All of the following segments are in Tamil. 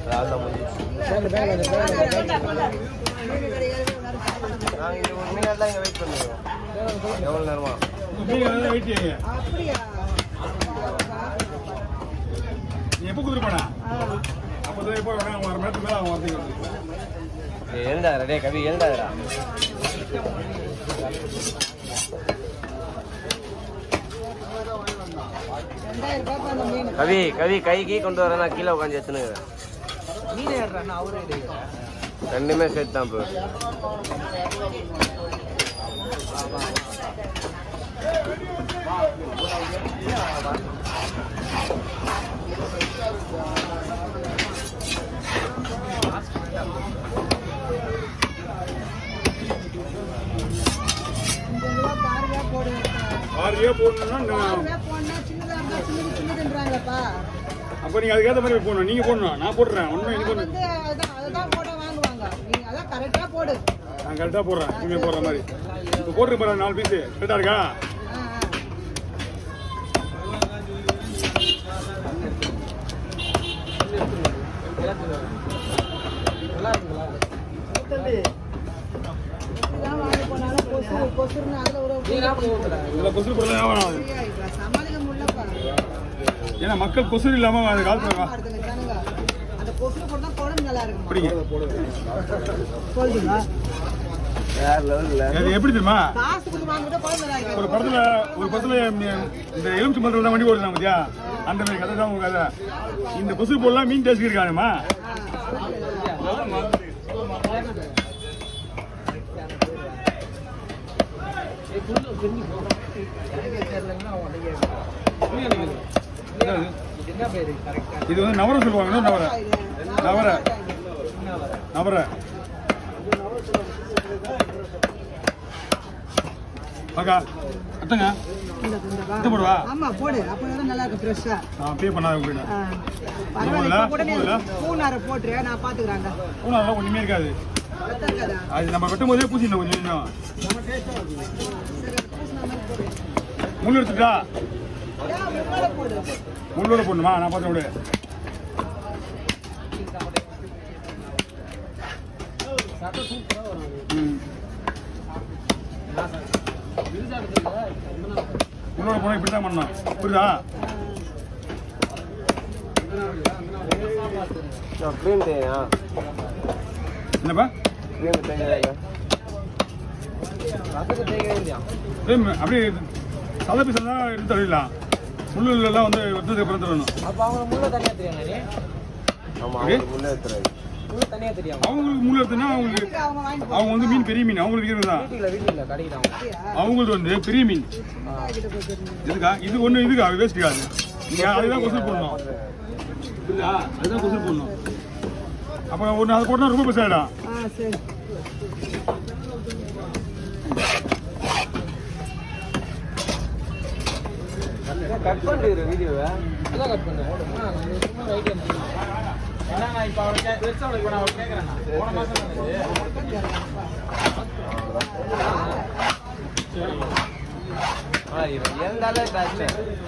அதான் முடிஞ்சிச்சு. நாங்கள் இங்கே ஒரு மீன் தான் இங்கே வெயிட் பண்ணுவோம். எவ்வளோ நேரமா வெயிட் செய்யுங்க. நீ எப்போ குதிரைப்பாடா? அப்போ எப்போ வேணா 1 மணி நேரத்துக்கு மேலே அவன் வரதுக்கு. எழுந்தாதரா டே கவி, எழுந்தாதரா. கவி கவி கைக்கு கொண்டு வர நான் கீழே உட்காந்து எடுத்துனுங்கிறேன். ரெண்டுமே சேர்த்து தான் இப்போ. அப்ப நீங்க அதுக்கேற்ற மாதிரி போடணும். நீங்க போடணும், நான் போடுறேன். ஒன்னும் எனக்கு ஒண்ணு நான் கரெக்டா போடுறேன். நீங்க போடுற மாதிரி இப்போ போட்டு போறேன். 4 பீஸ் கரெக்டா இருக்கா? ஏன்னா மக்கள் கொசுறு இல்லாம அந்த காலத்துல எப்படி தெரியுமா? ஒரு படத்துல இந்த எலுமிச்சை மரத்துல தான் வண்டி ஓடுறாங்க பத்தியா, அந்த மாதிரி கதை தான் உங்க கதை. இந்த கொசு போடலாம் மீன் டேஸ்ட் இருக்கானுமா? இது வந்து நவரை சொல்லுவாங்க. நவரை நவரை அக்கா அத்தங்க இது போடுவா. ஆமா போடு, அப்பதான் நல்லா இருக்கு ஃப்ரெஷ்ஷா. நான் பே பண்ணாத போயிடு. பரவாயில்லை, பூனாரை போட்டுரு, நான் பாத்துக்கறாங்க. பூனாரெல்லாம் ஒண்ணுமே இருக்காது. அது நம்ம வெட்டும்போதே பூசிடணும் கொஞ்சம் கொஞ்சம். முள் எடுத்துட்டா முள்ளோட போடணுமா? நான் பார்த்து விடு. முள்ளோட போனா இப்படிதான் பண்ணணும், புரியுதா? என்னப்பா அப்படியே சதை பீஸ் தான் எடுத்து தரலாம். முள்ளெல்லாம் வந்து வெட்டதுக்கு அப்புறம் தரணும். அவங்களுக்கு முள் எடுத்துனா அவங்க வந்து மீன் பெரிய மீன் அவங்களுக்கு விற்கிறது தான். அவங்களுக்கு வந்து பெரிய மீன் எதுக்கா? இது ஒண்ணு இதுக்கா வேஸ்ட்டுக்காது. நீங்க அதுதான் கொசு போடணும். அதுதான் கொசு போடணும். அப்ப ஒண்ணு அதை போட்டா ரொம்ப பெருசா ஆயிடும். கட் பண்ணுற வீடியோவை எல்லாம் கட் பண்ணு. ஏன்னா நான் இப்போ அவருக்கு பெருசாக அவளுக்கு நான் அவருக்கு கேட்குறேன். போன மாதம் இருந்தாலே காய்ச்சல்.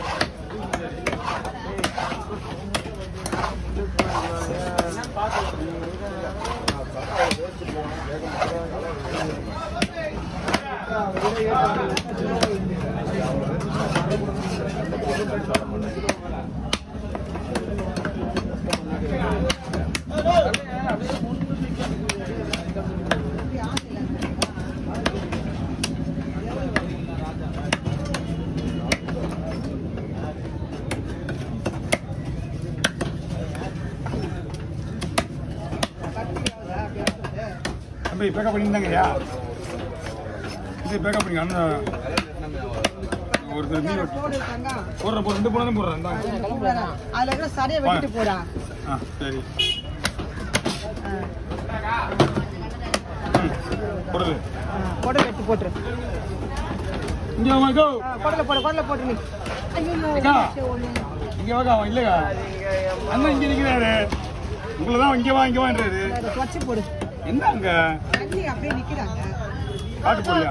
தம்பி பேக்கப் பண்ணியிருந்தாங்கய்யா. இது பேக்கப் பண்ணி அண்ணன் ஒருத்தர் மீன் போடுற போடுற 2 போனா தான் போடுறேன். அதுல சரியா வெட்டிட்டு போடா. சரி போடுது போட வெட்டி போட்டுரு. இங்க வாங்க கொடல போட்டு நீ. இங்க வாங்க. அவன் இல்லையா அண்ணன் இங்க நிக்கிறாரு. உங்களை தான் இங்க வான்றாரு. வச்சு போடு. என்ன அங்க அப்படியே நிக்கிறாங்க. காட்டு போடல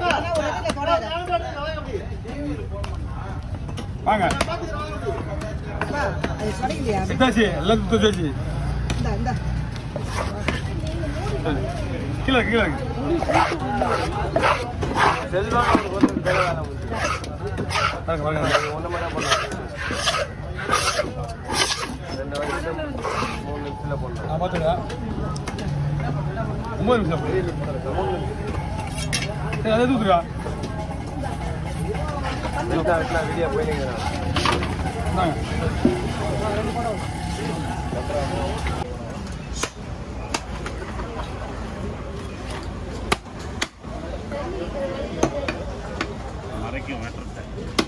வாங்க. எல்லாத்தையும் இந்த கீழே கீழே செல்வாங்க கொஞ்சம் தேவையான ஒன்று மணி நேரம் பண்ணலாம் 2 வயசுல 3 நிமிஷத்தில் பண்ணலாம் நான் பார்த்துக்கிறேன் 9 நிமிஷம் சரி அதை தூக்குறா வீடியோ போயிருங்க மறைக்கும் வெட்டுறேன்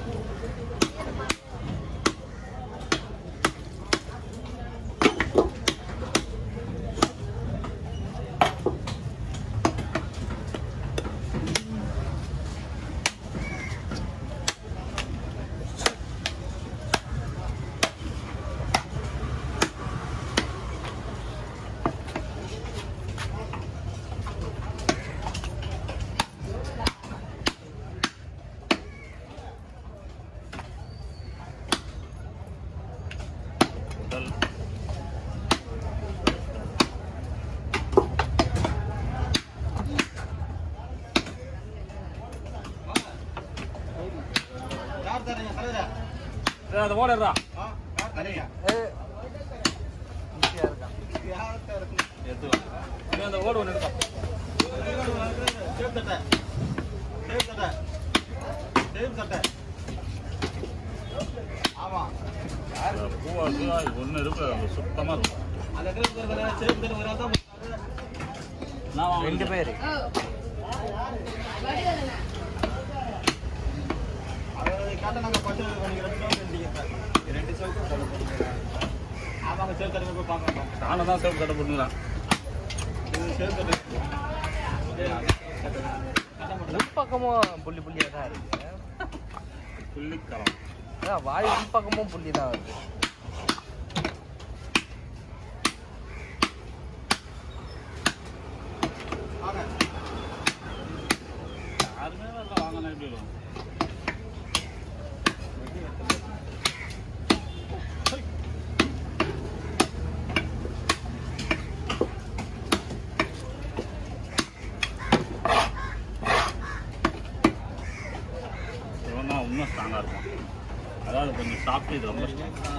அதை ஓடுறா அந்த ஓடு ஒன்று எடுப்பா பூவா ஒன்று இருக்கு சுத்தமாக இருக்கும் நான் 2 பேர் நானும் தான் சேவ் கட்ட போட்டுங்கிறான் உள்பக்கமும் புள்ளி புள்ளியாக தான் இருக்கு புள்ளிக்காலம் அதான் வாய் உள்பக்கமும் புள்ளி தான் வருது யாருமே எல்லாம் வாங்கினா எப்படி வரும் இன்னும் ஸ்ட்ராங்காக இருக்கும் அதாவது கொஞ்சம் சாப்பிட்டு இது ரொம்ப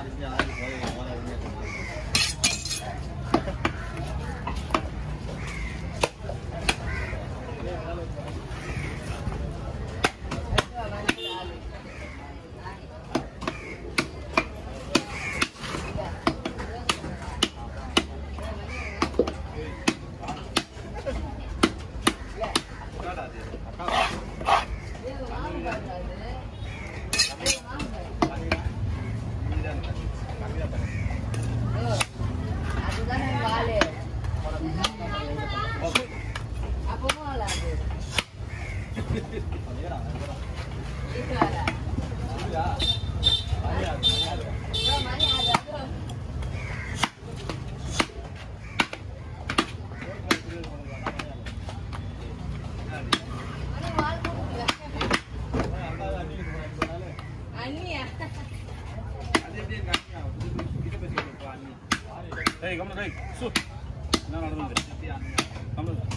Hey, come on, hey, so. No, no, come on.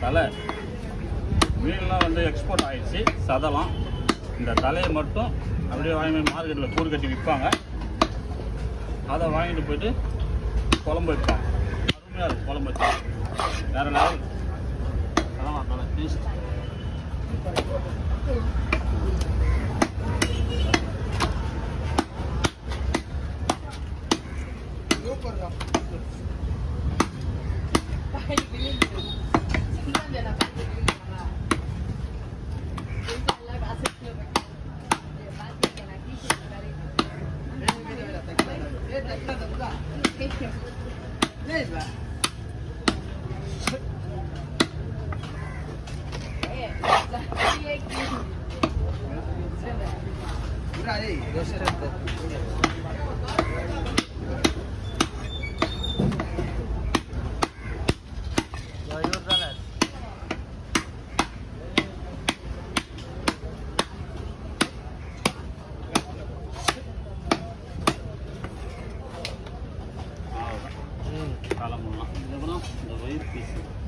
தலை மீன்லாம் வந்து எக்ஸ்போர்ட் ஆகிடுச்சு. சதலாம் இந்த தலையை மட்டும் அப்படியே வாங்கி மார்க்கெட்டில் கூறு கட்டி விற்பாங்க. அதை வாங்கிட்டு போயிட்டு குழம்பு வைப்பாங்க. அருமையாக இருக்கும் குழம்பு வச்சு, வேறு லெவல். அதான் தலை டேஸ்ட். காலம் பண்ணலாம். இதுக்கப்புறம் இந்த வயிறு பீஸ்